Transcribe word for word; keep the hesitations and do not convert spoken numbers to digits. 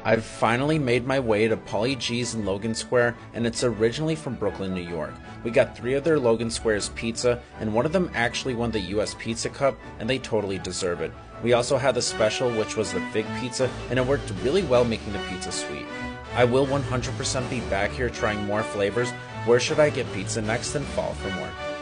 I've finally made my way to Paulie G's in Logan Square, and it's originally from Brooklyn, New York. We got three of their Logan Squares pizza, and one of them actually won the U S Pizza Cup, and they totally deserve it. We also had the special, which was the fig pizza, and it worked really well making the pizza sweet. I will one hundred percent be back here trying more flavors. Where should I get pizza next, and follow for more.